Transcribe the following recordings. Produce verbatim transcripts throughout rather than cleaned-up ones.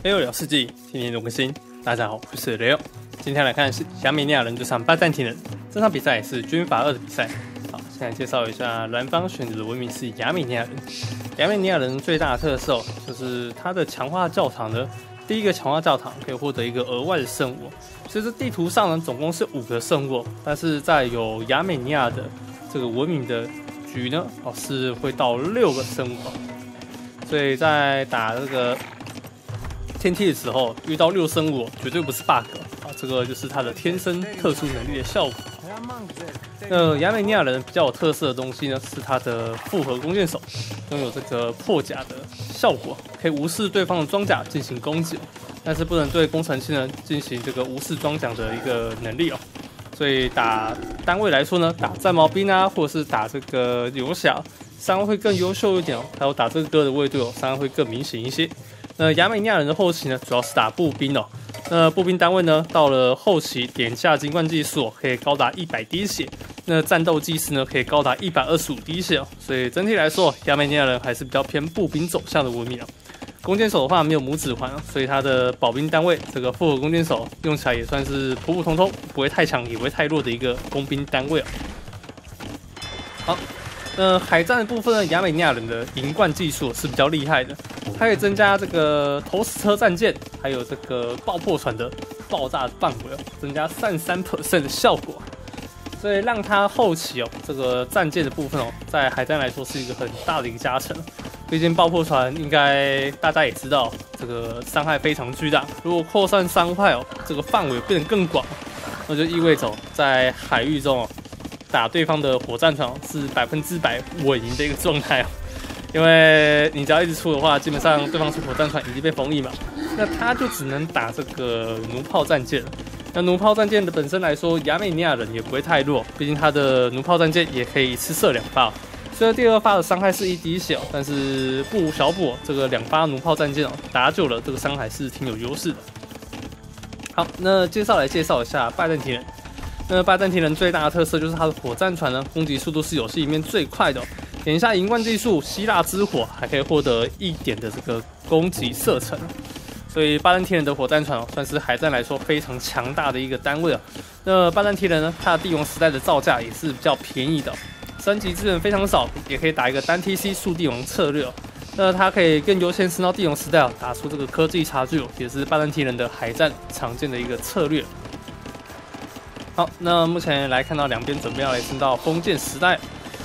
雷欧聊世纪，天天都更新。大家好，我是雷欧。今天来看是亚美尼亚人对上拜占庭人，这场比赛是军阀二的比赛。好，现在介绍一下蓝方选择的文明是亚美尼亚人。亚美尼亚人最大的特色就是它的强化教堂呢，第一个强化教堂可以获得一个额外的圣物，所以这地图上呢总共是五个圣物，但是在有亚美尼亚的这个文明的局呢，哦是会到六个圣物。所以在打这个天梯的时候，遇到六生物绝对不是 bug 啊，这个就是它的天生特殊能力的效果。那亚美尼亚人比较有特色的东西呢，是它的复合弓箭手，拥有这个破甲的效果，可以无视对方的装甲进行攻击，但是不能对工程器呢进行这个无视装甲的一个能力哦。所以打单位来说呢，打战矛兵啊，或者是打这个游侠，伤害会更优秀一点哦。还有打这个歌的卫队哦，伤害会更明显一些。那亚美尼亚人的后期呢，主要是打步兵哦。那步兵单位呢，到了后期点下金冠技术、哦、可以高达一百滴血，那战斗技师呢可以高达一百二十五滴血哦。所以整体来说，亚美尼亚人还是比较偏步兵走向的文明哦。弓箭手的话没有拇指环，所以他的保兵单位这个复合弓箭手用起来也算是普普通通，不会太强也不会太弱的一个工兵单位哦。好。那海战的部分呢，亚美尼亚人的银冠技术是比较厉害的，它可以增加这个投石车战舰，还有这个爆破船的爆炸范围哦，增加 百分之三十三 的效果，所以让它后期哦，这个战舰的部分哦，在海战来说是一个很大的一个加成。毕竟爆破船应该大家也知道，这个伤害非常巨大，如果扩散伤害哦，这个范围变得更广，那就意味着在海域中哦。打对方的火战船是百分之百稳赢的一个状态哦，因为你只要一直出的话，基本上对方是火战船已经被封印嘛，那他就只能打这个弩炮战舰了。那弩炮战舰的本身来说，亚美尼亚人也不会太弱，毕竟他的弩炮战舰也可以一次射两发。虽然第二发的伤害是一滴血，但是不无小补，这个两发弩炮战舰哦，打久了这个伤害是挺有优势的。好，那介绍来介绍一下拜占庭人。那拜占庭人最大的特色就是它的火战船呢，攻击速度是游戏里面最快的、哦。点一下银冠技术希腊之火，还可以获得一点的这个攻击射程。所以拜占庭人的火战船哦，算是海战来说非常强大的一个单位啊。那拜占庭人呢，它的帝王时代的造价也是比较便宜的、哦，升级资源非常少，也可以打一个单 T C 速帝王策略、哦。那它可以更优先升到帝王时代、哦，打出这个科技差距、哦，也是拜占庭人的海战常见的一个策略。好，那目前来看到两边准备要来升到封建时代。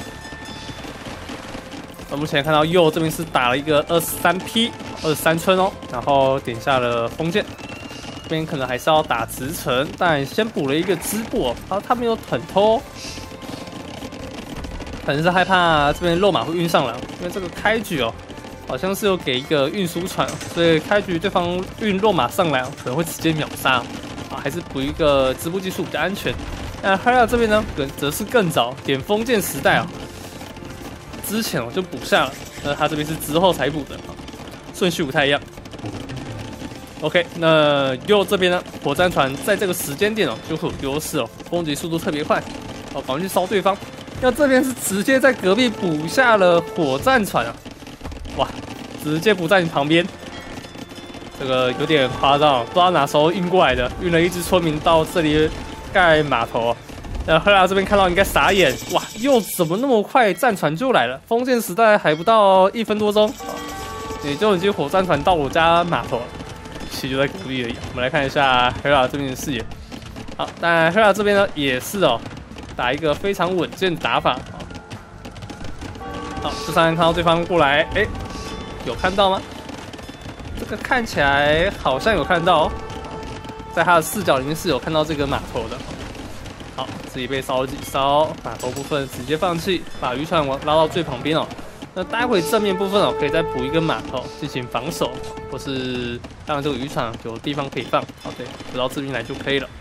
那目前看到右这边是打了一个二十三 P 二十三村哦，然后点下了封建，这边可能还是要打直城，但先补了一个织布哦，然后他没有很偷，可能是害怕这边肉马会运上来，因为这个开局哦，好像是有给一个运输船，所以开局对方运肉马上来可能会直接秒杀。还是补一个织布技术比较安全。那哈亚这边呢，则是更早点封建时代啊、哦，之前我就补下了。那他这边是之后才补的，顺序不太一样。OK， 那右这边呢，火战船在这个时间点哦就会有优势哦，攻击速度特别快，哦，赶快去烧对方。那这边是直接在隔壁补下了火战船啊，哇，直接补在你旁边。这个有点夸张，不知道哪时候运过来的，运了一支村民到这里盖码头。那赫拉这边看到应该傻眼，哇，又怎么那么快战船就来了？封建时代还不到一分多钟，你就已经火战船到我家码头了，其实就在隔壁而已。我们来看一下赫拉这边的视野。好，但赫拉这边呢也是哦，打一个非常稳健的打法。好，这上面看到对方过来，哎，有看到吗？这个看起来好像有看到、哦，在他的视角里面是有看到这个码头的。好，自己被烧了几烧，码头部分直接放弃，把渔船拉到最旁边哦。那待会正面部分哦，可以再补一个码头进行防守，或是让这个渔船有地方可以放。好，对，补到这边来就可以了。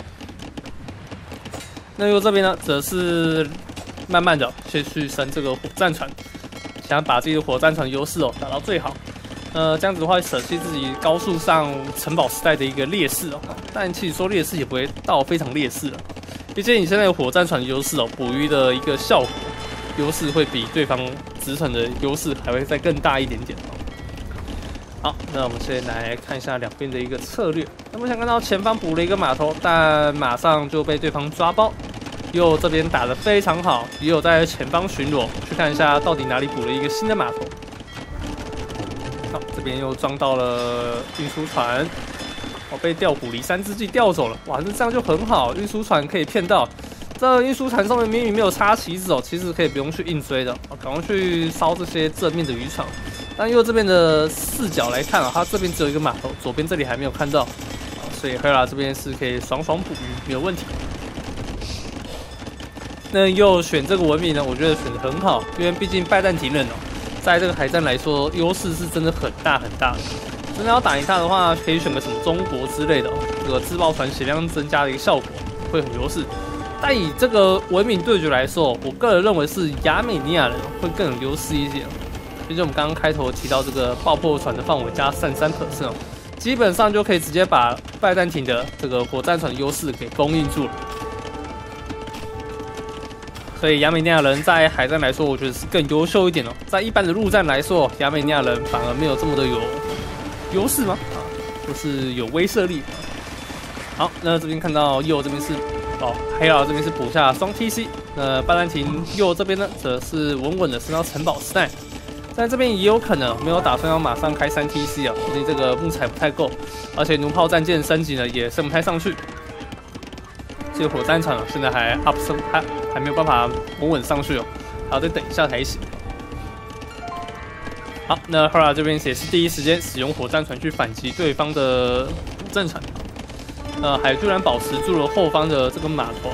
那右这边呢，则是慢慢的先去升这个火战船，想把自己的火战船优势哦打到最好。呃，这样子的话，舍弃自己高速上城堡时代的一个劣势哦，但其实说劣势也不会到非常劣势了，毕竟你现在有火战船优势哦，捕鱼的一个效果优势会比对方直城的优势还会再更大一点点哦。 好，那我们先来看一下两边的一个策略。那么想看到前方补了一个码头，但马上就被对方抓包。右这边打得非常好，也有在前方巡逻，去看一下到底哪里补了一个新的码头。好，这边又撞到了运输船。 哦，被调虎离山之计调走了，哇，那这样就很好，运输船可以骗到。这运输船上面明明没有插旗子哦，其实可以不用去硬追的，哦，赶快去烧这些正面的渔场。但因为这边的视角来看啊，它这边只有一个码头，左边这里还没有看到，啊，所以 Hera 这边是可以爽爽捕鱼，没有问题。那又选这个文明呢，我觉得选得很好，因为毕竟拜占庭人哦，在这个海战来说，优势是真的很大很大的。 真的要打赢他的话，可以选个什么中国之类的，哦，这个自爆船血量增加的一个效果会很优势。但以这个文明对决来说，我个人认为是亚美尼亚人会更有优势一点。毕竟我们刚刚开头提到这个爆破船的范围加三三 percent 哦，基本上就可以直接把拜占庭的这个火战船的优势给封印住了。所以亚美尼亚人在海战来说，我觉得是更优秀一点哦。在一般的陆战来说，亚美尼亚人反而没有这么的有 优势吗？啊，就是有威慑力。好，那这边看到右这边是哦，黑佬这边是补下双 T C。那拜占庭右这边呢，则是稳稳的升到城堡时代。在这边也有可能没有打算要马上开三 T C 啊，毕竟这个木材不太够，而且弩炮战舰升级呢也升不太上去。这个火战场现在还 up 升，还还没有办法稳稳上去哦，还要再等一下才行。 好，那 Hera 这边也是第一时间使用火战船去反击对方的主战船，呃，还居然保持住了后方的这个码头。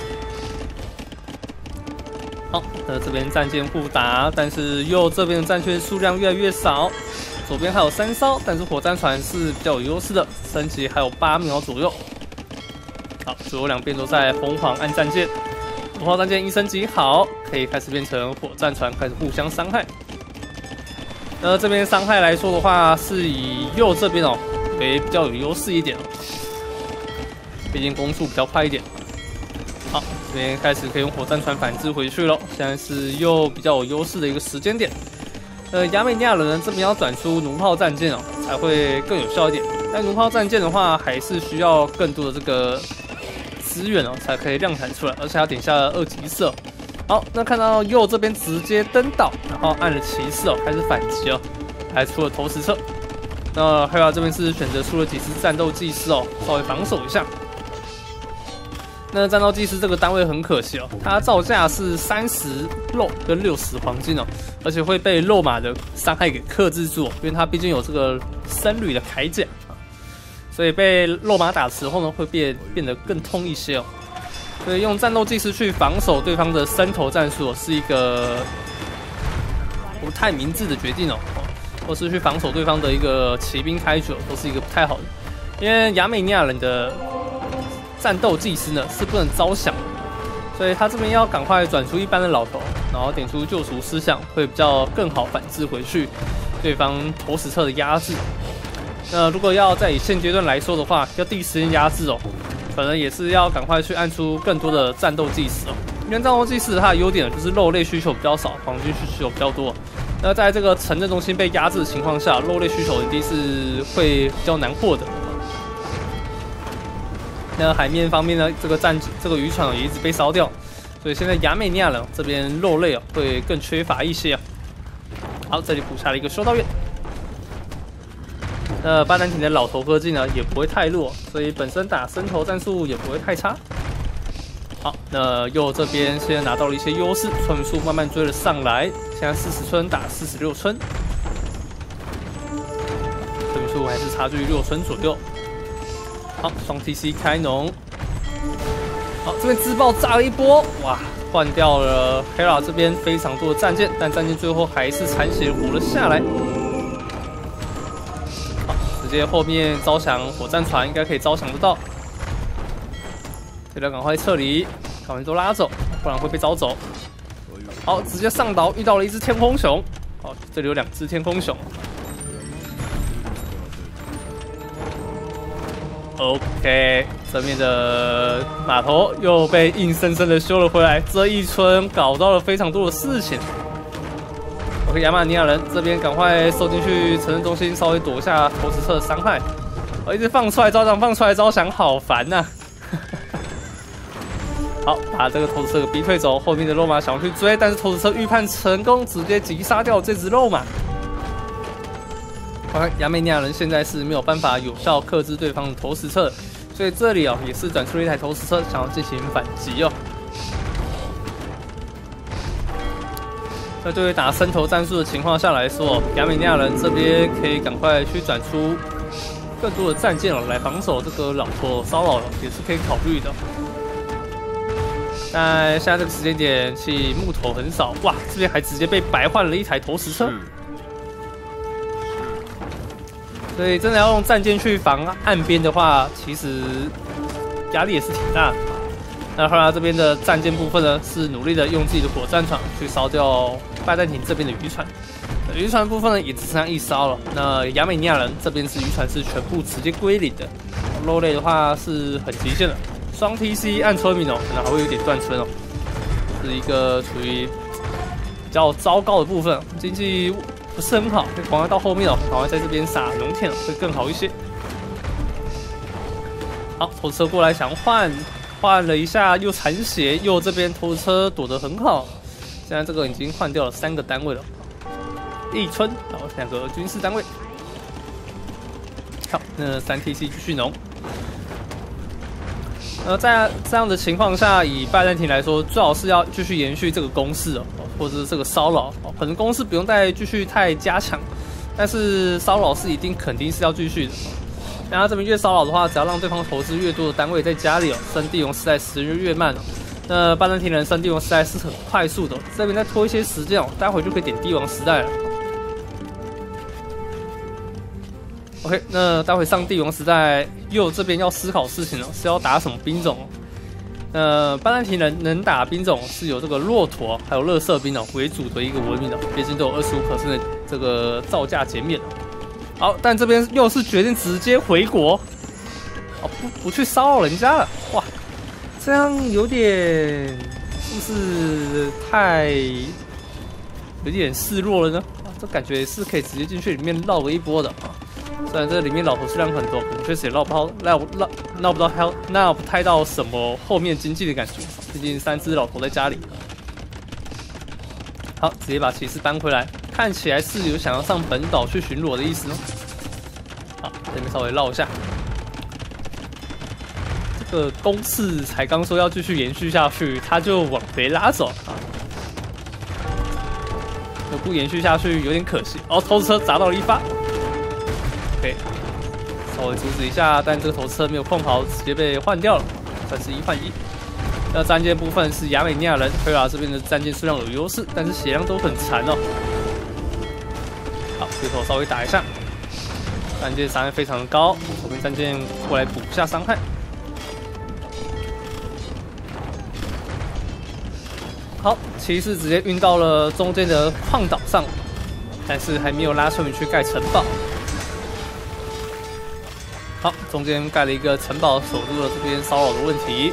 好，那这边战舰互打，但是右这边的战舰数量越来越少，左边还有三艘，但是火战船是比较有优势的，升级还有八秒左右。好，左右两边都在疯狂按战舰，火炮战舰一升级好，可以开始变成火战船，开始互相伤害。 那这边伤害来说的话，是以右这边哦为比较有优势一点哦，毕竟攻速比较快一点。好，这边开始可以用火战船反制回去了，现在是右比较有优势的一个时间点。呃，亚美尼亚人呢这边要转出弩炮战舰哦，才会更有效一点。但弩炮战舰的话，还是需要更多的这个资源哦，才可以量产出来，而且要点下二级射。 好，那看到右这边直接登岛，然后按了骑士哦，开始反击哦，还出了投石车。那 Hera 这边是选择出了几只战斗技师哦，稍微防守一下。那战斗技师这个单位很可惜哦，它造价是三十肉跟六十黄金哦，而且会被肉马的伤害给克制住，因为它毕竟有这个僧侣的铠甲，所以被肉马打的时候呢，会变变得更痛一些哦。 所以用战斗技师去防守对方的伸头战术，是一个不太明智的决定哦。或是去防守对方的一个骑兵开局，都是一个不太好的。因为亚美尼亚人的战斗技师呢是不能招降的，所以他这边要赶快转出一般的老头，然后点出救赎思想，会比较更好反制回去对方投石车的压制。那如果要在以现阶段来说的话，要第一时间压制哦。 可能也是要赶快去按出更多的战斗技师哦，因为战斗技师它的优点就是肉类需求比较少，黄金需求比较多。那在这个城镇中心被压制的情况下，肉类需求一定是会比较难获得。那海面方面呢，这个战这个渔船也一直被烧掉，所以现在亚美尼亚人这边肉类哦会更缺乏一些啊。好，这里补下了一个修道院。 那拜占庭的老头科技呢也不会太弱，所以本身打伸头战术也不会太差。好，那右这边现在拿到了一些优势，村数慢慢追了上来，现在四十村打四十六村，村数还是差距六村左右。好，双 T C 开农。好，这边自爆炸了一波，哇，换掉了 Hera 这边非常多的战舰，但战舰最后还是残血活了下来。 直接后面招降火战船应该可以招降得到，这边赶快撤离，赶快都拉走，不然会被招走。好，直接上岛遇到了一只天空熊，好，这里有两只天空熊。OK， 这面的码头又被硬生生的修了回来，这一村搞到了非常多的事情。 OK， 亚马尼亚人这边赶快收进去城镇中心，稍微躲一下投石车的伤害。我、哦、一直放出来招降，放出来招降，好烦呐、啊！好，把这个投石车给逼退走，后面的肉马想要去追，但是投石车预判成功，直接击杀掉这只肉马。OK， 亚美尼亚人现在是没有办法有效克制对方的投石车，所以这里哦也是转出了一台投石车，想要进行反击哦。那对于打伸头战术的情况下来说，亚美尼亚人这边可以赶快去转出更多的战舰哦，来防守这个老头骚扰也是可以考虑的。但现在这个时间点，其木头很少，哇，这边还直接被白换了一台投石车，所以真的要用战舰去防岸边的话，其实压力也是挺大的。那后来这边的战舰部分呢，是努力的用自己的火战船去烧掉拜占庭这边的渔船。渔船部分呢，也只剩下一艘了。那亚美尼亚人这边是渔船是全部直接归零的，肉类的话是很极限的。双 T C 按村民哦，可能还会有点断村哦，是一个处于比较糟糕的部分，经济不是很好，可以赶快到后面哦，赶快在这边撒农田会更好一些。好，投车过来想换。换了一下，又残血，右这边投石车躲得很好。现在这个已经换掉了三个单位了，一村，然后两个军事单位。好，那三 T C 继续农。呃，在这样的情况下，以拜占庭来说，最好是要继续延续这个攻势哦，或者是这个骚扰哦，可能攻势不用再继续太加强，但是骚扰是一定肯定是要继续的。然后这边越骚扰的话，只要让对方投资越多的单位在家里哦，升地龙时代时间就越慢了。那拜占庭人升地龙时代是很快速的，这边再拖一些时间哦，待会就可以点帝王时代了。OK， 那待会上帝王时代，右这边要思考事情了，是要打什么兵种？那拜占庭人能打兵种是有这个骆驼还有垃圾兵哦为主的一个文明哦，毕竟都有 百分之二十五 的这个造价减免。好，但这边又是决定直接回国，哦不不去骚扰人家了，哇，这样有点是不是太有点示弱了呢？啊，这感觉是可以直接进去里面绕个一波的啊。虽然这里面老头数量很多，可能确实也绕不到绕绕绕不到还闹不太到什么后面经济的感觉，毕竟三只老头在家里。好，直接把骑士搬回来。看起来是有想要上本岛去巡逻的意思哦。好，这边稍微绕一下。这个攻势才刚说要继续延续下去，他就往回拉走啊。如果不延续下去，有点可惜。哦，投石车砸到了一发。OK， 稍微阻止一下，但这个投石车没有控好，直接被换掉了，算是一换一。那战舰部分是亚美尼亚人，菲拉这边的战舰数量有优势，但是血量都很残哦。好，回头稍微打一下，战舰伤害非常的高，后面战舰过来补一下伤害。好，骑士直接运到了中间的矿岛上，但是还没有拉村民去盖城堡。好，中间盖了一个城堡，守住了这边骚扰的问题。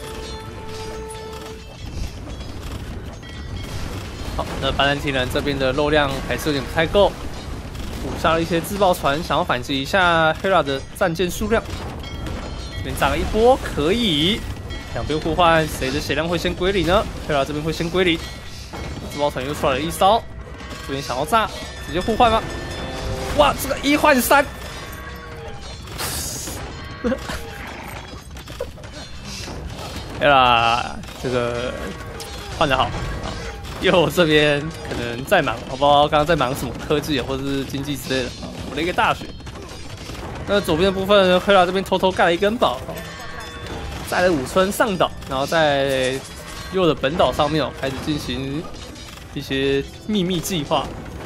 好，那拜占庭人这边的肉量还是有点不太够。补下了一些自爆船，想要反击一下 Hera 的战舰数量。这边炸了一波，可以。两边互换，谁的血量会先归零呢 ？Hera 这边会先归零。自爆船又出来了一艘，这边想要炸，直接互换吗？哇，这个一换三。Hera 这个换得好。右这边可能在忙，我不知道刚刚在忙什么科技或者是经济之类的。我的一个大学。那左边的部分，黑拉这边偷偷盖了一根堡，在了五村上岛，然后在右的本岛上面哦，开始进行一些秘密计划。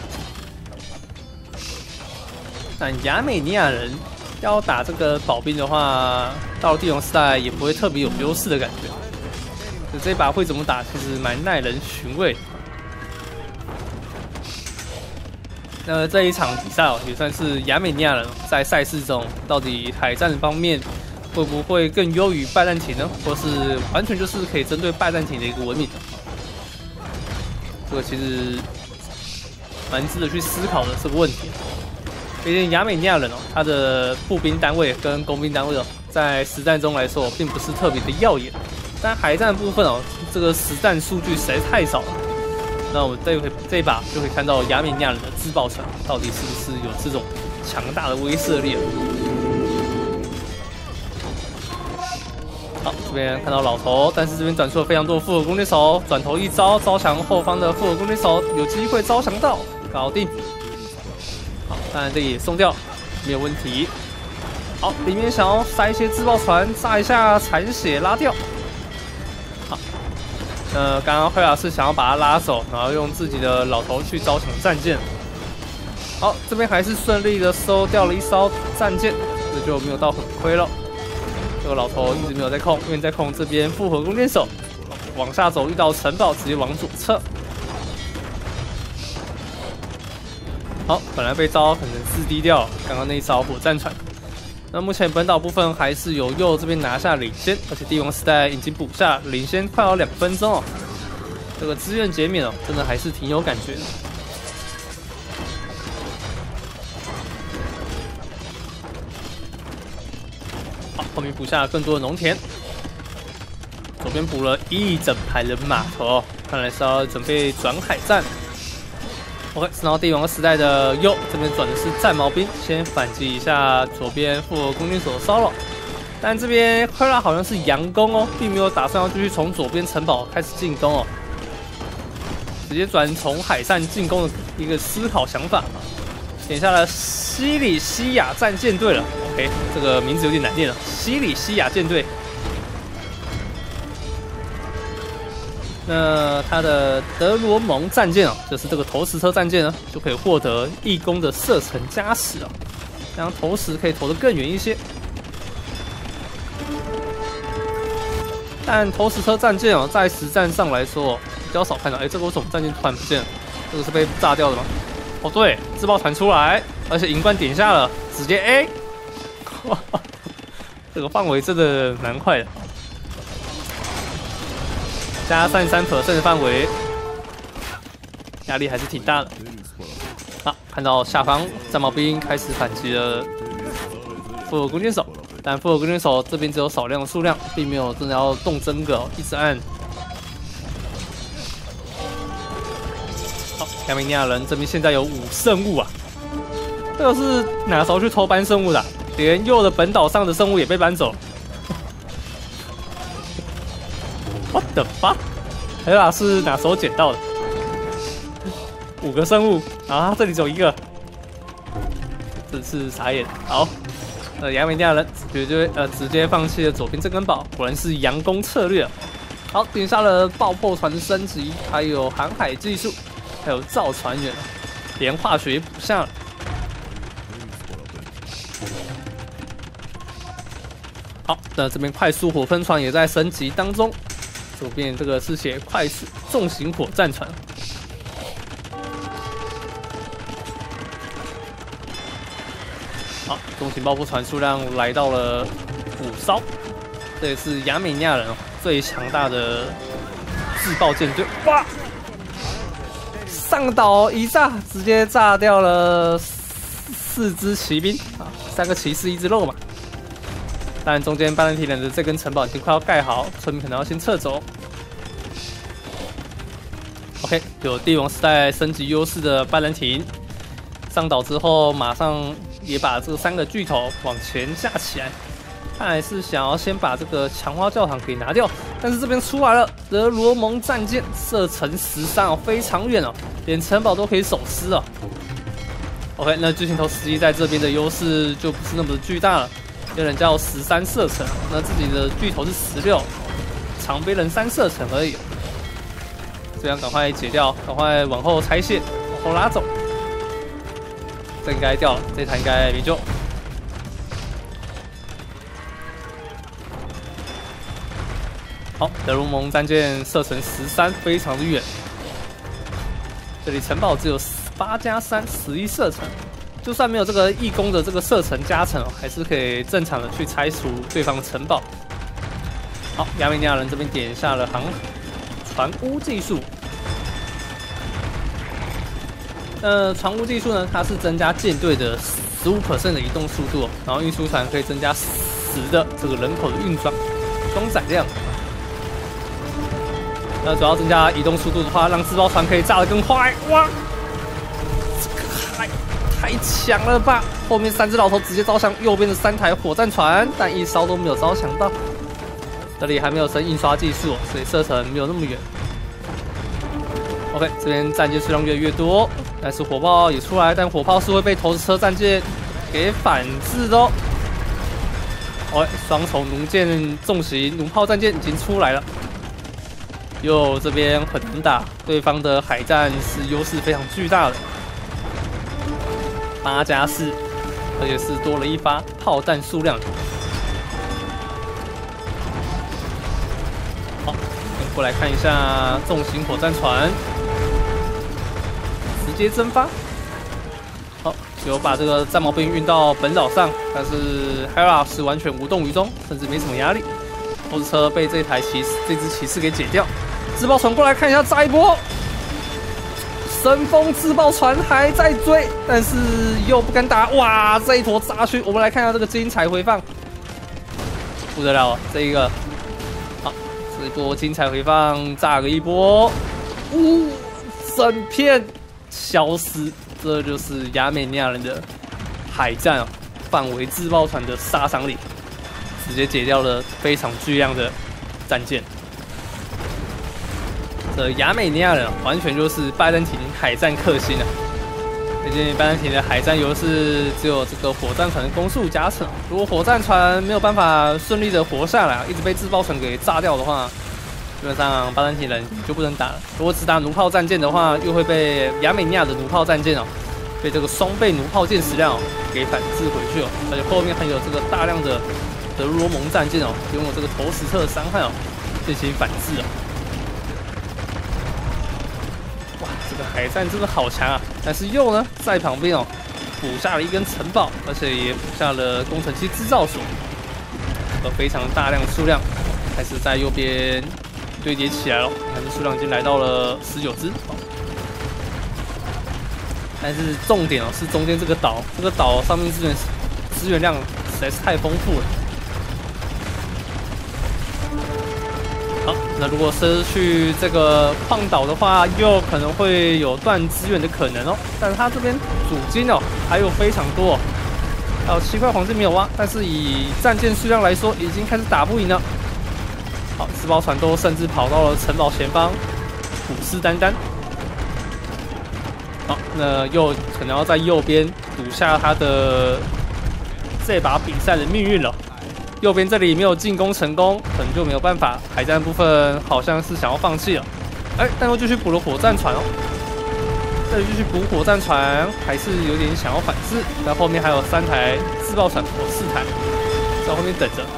但亚美尼亚人要打这个保兵的话，到了帝王时代也不会特别有优势的感觉。这一把会怎么打，其实蛮耐人寻味。那这一场比赛哦，也算是亚美尼亚人在赛事中到底海战方面会不会更优于拜占庭呢？或是完全就是可以针对拜占庭的一个文明？这个其实蛮值得去思考的这个问题。毕竟亚美尼亚人哦，他的步兵单位跟工兵单位哦，在实战中来说，并不是特别的耀眼。但海战部分哦，这个实战数据实在太少了。那我们这回这一把就可以看到亚美尼亚人的自爆船到底是不是有这种强大的威慑力。好，这边看到老头，但是这边转出了非常多的复合弓箭手，转头一招招降后方的复合弓箭手，有机会招降到，搞定。好，当然这也送掉，没有问题。好，里面想要塞一些自爆船，炸一下残血拉掉。好，呃，刚刚惠拉是想要把他拉走，然后用自己的老头去招降战舰。好，这边还是顺利的收掉了一艘战舰，这就没有到很亏了。这个老头一直没有在控，因为在控这边复合弓箭手，往下走遇到城堡，直接往左撤。好，本来被招可能自低掉了刚刚那一艘火战船。那目前本岛部分还是由右这边拿下领先，而且帝王时代已经补下领先快要两分钟哦。这个资源减免哦，真的还是挺有感觉的。好，后面补下更多的农田，左边补了一整排的码头哦，看来是要准备转海战。OK， 然后帝王时代的右这边转的是战矛兵，先反击一下左边复合弓箭手的骚扰。但这边科拉好像是佯攻哦，并没有打算要继续从左边城堡开始进攻哦，直接转从海上进攻的一个思考想法。点下了西里西亚战舰队了 ，OK， 这个名字有点难念了，西里西亚舰队。那他的德罗蒙战舰哦，就是这个投石车战舰呢，就可以获得义工的射程加持哦，这样投石可以投得更远一些。但投石车战舰哦，在实战上来说比较少看到。哎，这个为什么战舰突然不见了？这个是被炸掉的吗？哦，对，自爆弹出来，而且银冠点下了，直接 A， 这个范围真的蛮快的。加三十三 percent 的范围，压力还是挺大的。好，看到下方战矛兵开始反击了复合弓箭手，但复合弓箭手这边只有少量的数量，并没有真的要动真格、哦，一直按。好，亚美尼亚人这边现在有五圣物啊，这个是哪时候去偷搬圣物的、啊？连右的本岛上的圣物也被搬走。What the fuck？ 黑拉是哪时候捡到的？五个生物，然后他这里只有一个，真是傻眼。好，呃，亚美尼亚人直接呃直接放弃了左边这根宝，果然是佯攻策略。好，点下了爆破船升级，还有航海技术，还有造船员，连化学也补下了。好，那这边快速火喷船也在升级当中。左边这个是写快速重型火战船。好，重型爆破船数量来到了五艘，这也是亚美尼亚人最强大的自爆舰队。哇！上岛一炸，直接炸掉了四支骑兵啊，三个骑士一只肉嘛。当然，中间巴兰提人的这根城堡已经快要盖好，村民可能要先撤走。OK， 有帝王时代升级优势的巴兰廷上岛之后，马上也把这三个巨头往前架起来，看来是想要先把这个强化教堂给拿掉。但是这边出来了德罗蒙战舰，射程十三哦，非常远哦，连城堡都可以守尸哦。OK， 那巨型头司机在这边的优势就不是那么的巨大了。有人叫十三射程，那自己的巨头是十六，长杯人三射程而已。这样赶快解掉，赶快往后拆卸，往后拉走。这应该掉了，这台应该没救。好，德鲁蒙战舰射程十三，非常的远。这里城堡只有八加三，十一射程。就算没有这个义工的这个射程加成哦，还是可以正常的去拆除对方的城堡。好，亚美尼亚人这边点下了航船屋技术。 那船坞技术呢，它是增加舰队的十五 percent 的移动速度，然后运输船可以增加十的这个人口的运装装载量。那主要增加移动速度的话，让自爆船可以炸得更快。哇，这个还太强了吧！后面三只老头直接招向右边的三台火战船，但一烧都没有招降到。这里还没有升印刷技术，所以射程没有那么远。OK， 这边战舰数量越来越多，但是火炮也出来，但火炮是会被投石车战舰给反制的哦。哦，双重弩箭重型弩炮战舰已经出来了。右这边很难打，对方的海战是优势非常巨大的，八加四，而且是多了一发炮弹数量。好，过来看一下重型火战船，直接蒸发。好，有把这个战矛兵运到本岛上，但是 Hera 是完全无动于衷，甚至没什么压力。投石车被这台骑士这只骑士给解掉。自爆船过来看一下，炸一波！神风自爆船还在追，但是又不敢打。哇，这一坨炸去！我们来看一下这个精彩回放，不得了，这一个，好，这一波精彩回放炸个一波，呜，整片消失。这就是亚美尼亚人的海战啊，范围自爆船的杀伤力，直接解掉了非常巨量的战舰。这亚美尼亚人完全就是拜占庭海战克星啊！毕竟拜占庭的海战优势只有这个火战船的攻速加成，如果火战船没有办法顺利的活下来，一直被自爆船给炸掉的话，基本上拜占庭人就不能打了。如果只打弩炮战舰的话，又会被亚美尼亚的弩炮战舰哦，被这个双倍弩炮舰矢量哦给反制回去哦，而且后面还有这个大量的德罗蒙战舰哦，拥有这个投石车的伤害哦，进行反制哦。哇，这个海战真的好强啊！但是右呢，在旁边哦，补下了一根城堡，而且也补下了工程机制造所，有非常大量数量，开始在右边堆叠起来了。看这数量已经来到了十九只。但是重点哦是中间这个岛，这个岛上面资源资源量实在是太丰富了。好，那如果失去这个矿岛的话，又可能会有断资源的可能哦。但是它这边主金哦还有非常多、哦，还有七块黄金没有挖，但是以战舰数量来说，已经开始打不赢了。好，自爆船都甚至跑到了城堡前方，虎视眈眈。好，那又可能要在右边赌下他的这把比赛的命运了。右边这里没有进攻成功，可能就没有办法。海战部分好像是想要放弃了，哎，但又继续补了火战船哦。这里继续补火战船，还是有点想要反制。但后面还有三台自爆船，或四台在后面等着。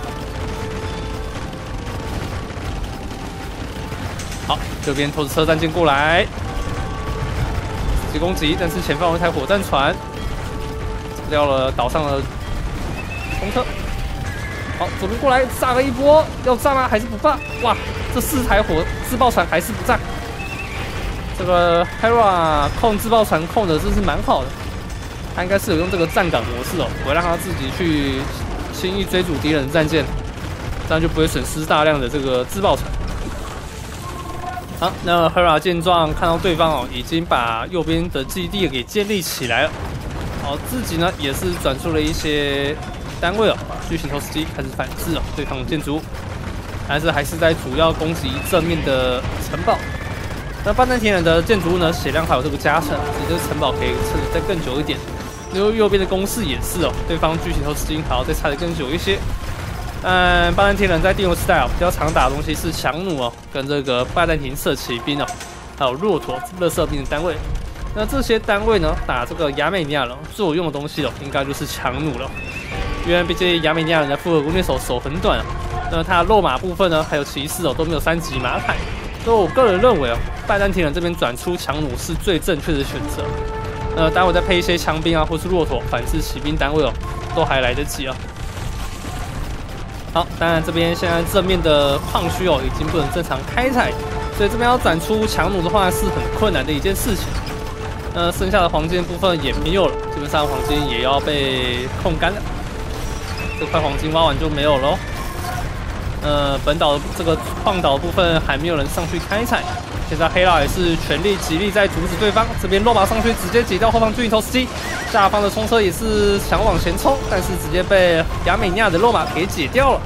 好，这边投石车战舰过来，直接攻击，但是前方有一台火战船，炸掉了岛上的风车。好，左边过来炸了一波，要炸吗？还是不炸？哇，这四台火自爆船还是不炸。这个 Hera 控自爆船控的真是蛮好的，他应该是有用这个站岗模式哦，不会让他自己去轻易追逐敌人的战舰，这样就不会损失大量的这个自爆船。好，那 Hera 见状看到对方哦已经把右边的基地给建立起来了，好，自己呢也是转出了一些单位哦，巨型投石机开始反制哦对方的建筑物，但是还是在主要攻击正面的城堡。那拜占庭人的建筑物呢，血量还有这个加成，所以这个城堡可以撑得再更久一点。因为右边的攻势也是哦，对方巨型投石机还要再拆得更久一些。但拜占庭人在帝国时代哦，比较常打的东西是强弩哦，跟这个拜占庭射骑兵哦，还有骆驼、垃圾兵的单位。那这些单位呢，打这个亚美尼亚人最有用的东西哦，应该就是强弩了。因为毕竟亚美尼亚人的复合弓箭手手很短啊，那他的肉马部分呢，还有骑士哦都没有三级马铠，所以我个人认为哦，拜占庭人这边转出强弩是最正确的选择。呃，待会再配一些枪兵啊，或是骆驼反制骑兵单位哦，都还来得及啊。好，当然这边现在正面的矿区哦，已经不能正常开采，所以这边要转出强弩的话是很困难的一件事情。 那剩下的黄金部分也没有了，基本上黄金也要被控干了。这块黄金挖完就没有喽。呃，本岛这个矿岛部分还没有人上去开采。现在黑佬也是全力极力在阻止对方，这边落马上去直接挤掉后方巨头司机，下方的冲车也是想往前冲，但是直接被亚美尼亚的落马给解掉了。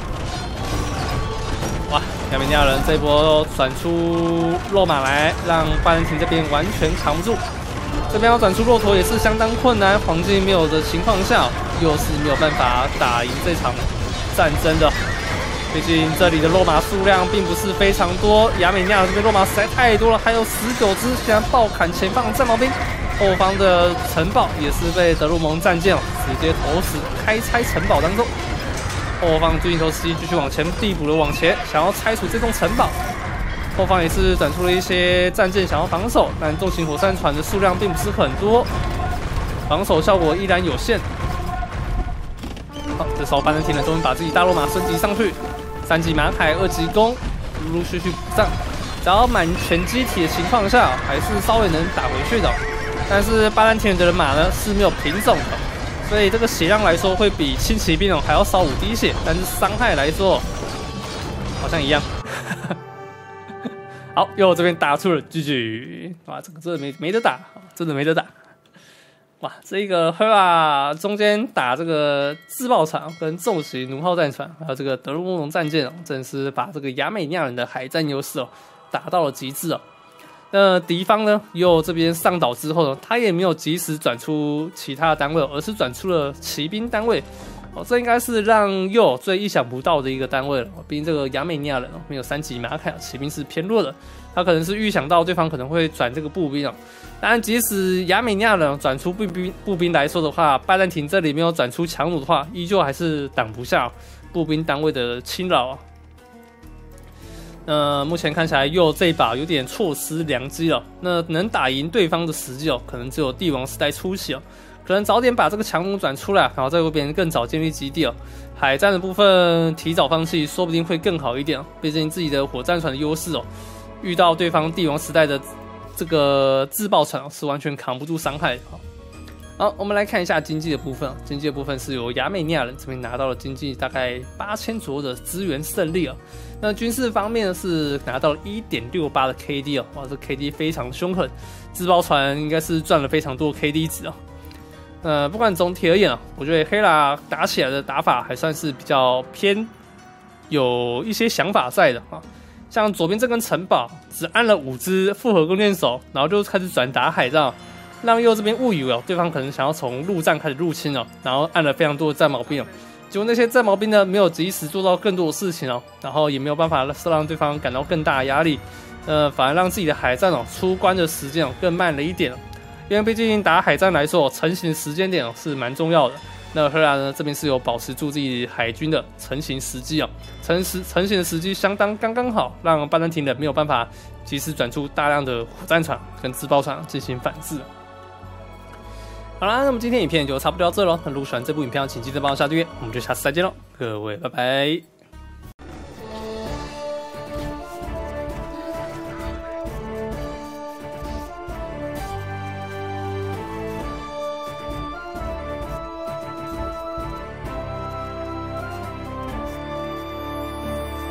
哇，亚美尼亚人这一波转出落马来，让巴兰廷这边完全扛不住。这边要转出骆驼也是相当困难，黄金没有的情况下，又是没有办法打赢这场战争的。毕竟这里的落马数量并不是非常多，亚美尼亚这边落马实在太多了，还有十九只，竟然爆砍前方的战矛兵，后方的城堡也是被德鲁蒙战舰哦直接投死，开拆城堡当中。后方巨型头司机继续往前递补的往前，想要拆除这栋城堡。后方也是转出了一些战舰想要防守，但重型火山船的数量并不是很多，防守效果依然有限。好，这时候巴兰廷人终于把自己大落马升级上去。三级马凯、二级弓，陆陆续续补上，只要满全机体的情况下，还是稍微能打回去的。但是巴兰廷人的人马呢是没有品种的，所以这个血量来说会比轻骑兵哦还要少五滴血，但是伤害来说好像一样。好，又这边打出了 G G， 哇，这个真的没没得打，真的没得打。哇，这个 Hera 中间打这个自爆船跟重型弩号战船，还有这个德鲁蒙战舰哦，真是把这个亚美尼亚人的海战优势哦打到了极致哦。那敌方呢，又这边上岛之后呢，他也没有及时转出其他的单位，而是转出了骑兵单位。哦，这应该是让右最意想不到的一个单位了。毕竟这个亚美尼亚人哦没有三级马凯，骑兵是偏弱的，他可能是预想到对方可能会转这个步兵哦。当然，即使亚美尼亚人转出步兵步兵来说的话，拜占庭这里没有转出强弩的话，依旧还是挡不下步兵单位的侵扰啊。呃，目前看起来右这一把有点错失良机了。那能打赢对方的时机哦，可能只有帝王时代初期哦。可能早点把这个强弩转出来，然后在右边更早建立基地哦。海战的部分提早放弃，说不定会更好一点哦。毕竟自己的火战船的优势哦，遇到对方帝王时代的这个自爆船是完全扛不住伤害的。好，我们来看一下经济的部分。经济的部分是由亚美尼亚人这边拿到了经济大概八千左右的资源胜利哦。那军事方面是拿到了 一点六八 的 K D 哦，哇，这 K D 非常凶狠，自爆船应该是赚了非常多的 K D 值哦。呃，不管总体而言啊，我觉得黑拉打起来的打法还算是比较偏有一些想法在的啊。像左边这根城堡只按了五只复合弓箭手，然后就开始转打海战，让右这边误以为哦，对方可能想要从陆战开始入侵哦，然后按了非常多的战矛兵哦。结果那些战矛兵呢，没有及时做到更多的事情哦，然后也没有办法让对方感到更大的压力，呃，反而让自己的海战哦出关的时间哦更慢了一点哦。因为毕竟打海战来说，成型时间点哦是蛮重要的。那赫拉呢这边是有保持住自己海军的成型时机哦，成时成型的时机相当刚刚好，让拜占庭人没有办法及时转出大量的火战船跟自爆船进行反制。好啦，那么今天影片就差不多到这咯。那如果喜欢这部影片，请记得帮我下订阅，我们就下次再见喽，各位拜拜。